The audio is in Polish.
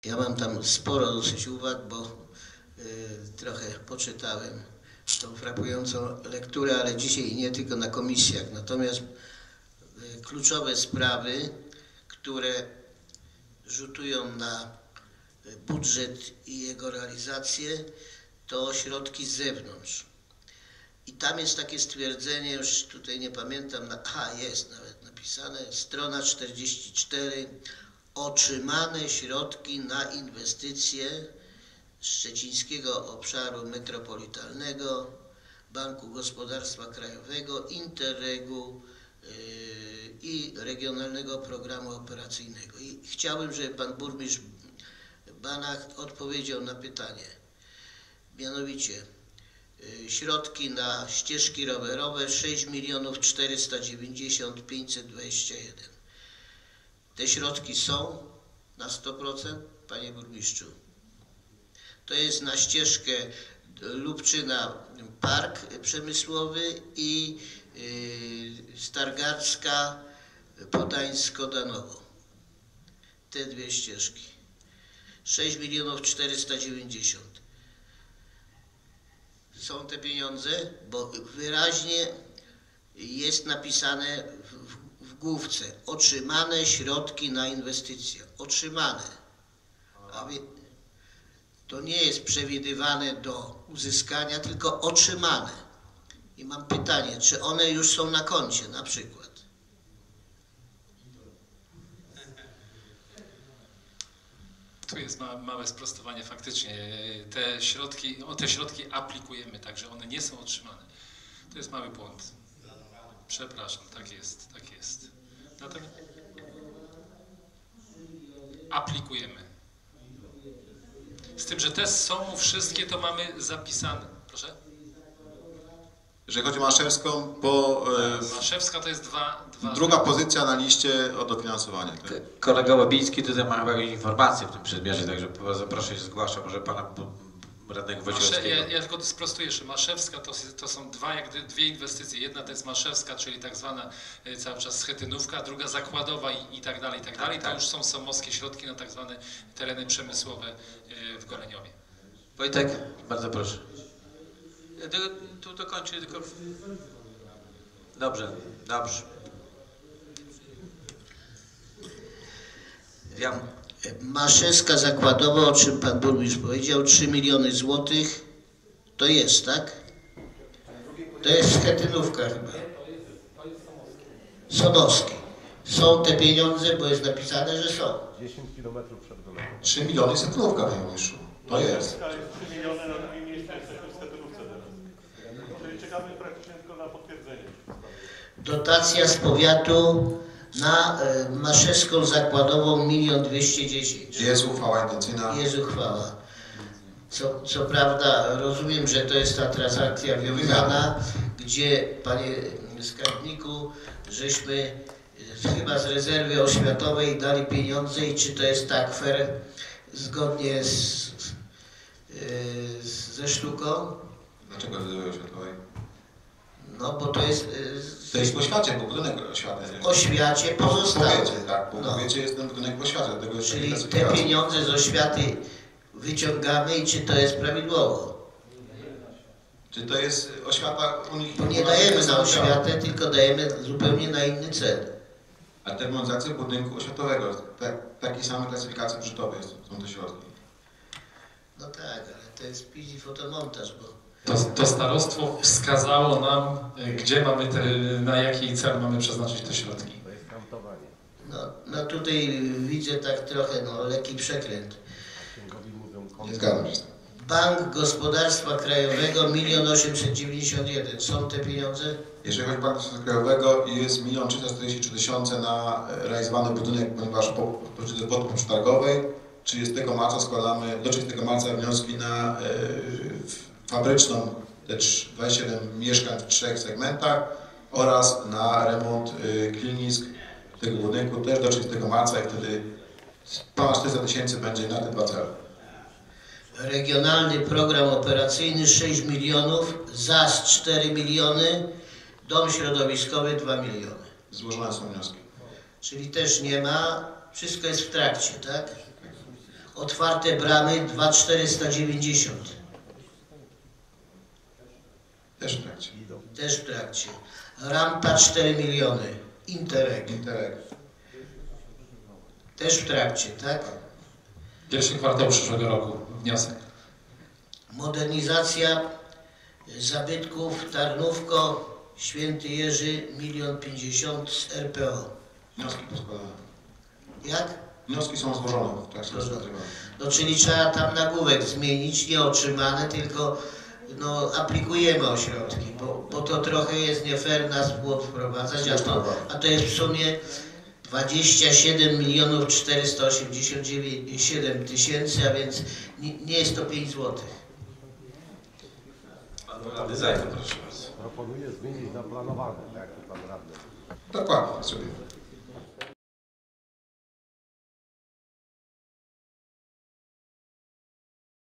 Ja mam tam sporo dosyć uwag, bo trochę poczytałem tą frapującą lekturę, ale dzisiaj nie tylko na komisjach. Natomiast kluczowe sprawy, które rzutują na budżet i jego realizację, to środki z zewnątrz. I tam jest takie stwierdzenie, już tutaj nie pamiętam, jest nawet napisane, strona 44, otrzymane środki na inwestycje Szczecińskiego Obszaru Metropolitalnego, Banku Gospodarstwa Krajowego, Interregu i Regionalnego Programu Operacyjnego. I chciałbym, żeby pan burmistrz Banach odpowiedział na pytanie. Mianowicie środki na ścieżki rowerowe 6 490 521. Te środki są na 100%, panie burmistrzu. To jest na ścieżkę Lubczyna Park Przemysłowy i Stargardzka Podańsko-Danowo. Te dwie ścieżki. 6 490. Są te pieniądze, bo wyraźnie jest napisane w główce otrzymane środki na inwestycje. Otrzymane. To nie jest przewidywane do uzyskania, tylko otrzymane. I mam pytanie, czy one już są na koncie na przykład? Tu jest małe sprostowanie faktycznie. Te środki aplikujemy, także one nie są otrzymane. To jest mały błąd. Przepraszam, tak jest. Natomiast aplikujemy. Z tym, że te są wszystkie, to mamy zapisane. Proszę? Jeżeli chodzi o Maszewską, bo Maszewska to jest druga pozycja na liście o dofinansowanie. Tak? Kolega Łabiński tutaj ma chyba jakieś informacje w tym przedmiocie, także bardzo proszę się zgłaszam, może pana radnego Wojciechowskiego. Ja tylko sprostuję jeszcze. Maszewska to są dwie inwestycje. Jedna to jest Maszewska, czyli tak zwana cały czas schetynówka, druga zakładowa i tak dalej, i tak dalej. To już są somowskie środki na tak zwane tereny przemysłowe w Goleniowie. Wojtek, bardzo proszę. Tu dokończę tylko... Dobrze. Maszewska zakładowa, o czym pan burmistrz powiedział, 3 miliony złotych, to jest, tak? To jest schetynówka chyba. Somowski. Są te pieniądze, bo jest napisane, że są. 10 km przed Goleniem. 3 miliony schetynówka, panie burmistrzu. To jest. 3 miliony na drugim miejscu jesteśmy w schetynówce teraz. Czyli czekamy praktycznie tylko na potwierdzenie. Dotacja z powiatu na Maszewską zakładową 1 210 000. Jest uchwała intencyjna. Jest uchwała. Co prawda rozumiem, że to jest ta transakcja wiązana, gdzie, panie skarbniku, żeśmy chyba z rezerwy oświatowej dali pieniądze i czy to jest tak fair, zgodnie ze sztuką? Dlaczego rezerwy oświatowej? No bo to jest... To jest w oświacie, bo budynek oświaty. W oświacie pozostało. W powiecie, tak, bo w powiecie jest ten budynek w oświacie. Czyli te pieniądze z oświaty wyciągamy i czy to jest prawidłowo? Czy to jest oświata u nich? Bo nie dajemy na oświatę, tylko dajemy zupełnie na inny cel. A termoizację budynku oświatowego, takiej samej klasyfikacji budżetowej są te środki. No tak, ale to jest później fotomontaż, bo... To starostwo wskazało nam, gdzie mamy na jaki cel mamy przeznaczyć te środki. To jest kantowanie. No tutaj widzę tak trochę, lekki przekręt. Nie zgadzam się. Bank Gospodarstwa Krajowego 1 891 000. Są te pieniądze? Jeżeli chodzi o Bank Gospodarstwa Krajowego, jest 1 343 000 na realizowany budynek, ponieważ po przetargowej 30 marca składamy, do 30 marca wnioski na fabryczną, te 27 mieszkań w 3 segmentach oraz na remont klinisk tego budynku też do 30 marca i wtedy ponad 400 000 będzie na te dwa cele. Regionalny Program Operacyjny 6 milionów, ZAS 4 miliony, Dom Środowiskowy 2 miliony. Złożone są wnioski. Czyli też nie ma, wszystko jest w trakcie, tak? Otwarte bramy 2490. Też w trakcie. Też w trakcie. Rampa 4 miliony. Interreg. Interreg. Też w trakcie, tak? Pierwszy kwartał przyszłego roku. Wniosek. Modernizacja zabytków Tarnówko, Święty Jerzy, 1 050 000 z RPO. Wnioski poskładane. Jak? Wnioski są złożone w trakcie rozpatrywania. No czyli trzeba tam nagłówek zmienić, nie otrzymane, tylko no, aplikujemy o środki, bo to trochę jest nie fair nas w błąd wprowadzać, a to jest w sumie 27 487 000, a więc nie jest to 5 zł. Radny Zajdę, proszę bardzo. Proponuję zmienić na planowane, tak jak to pan radny. Dokładnie, sobie.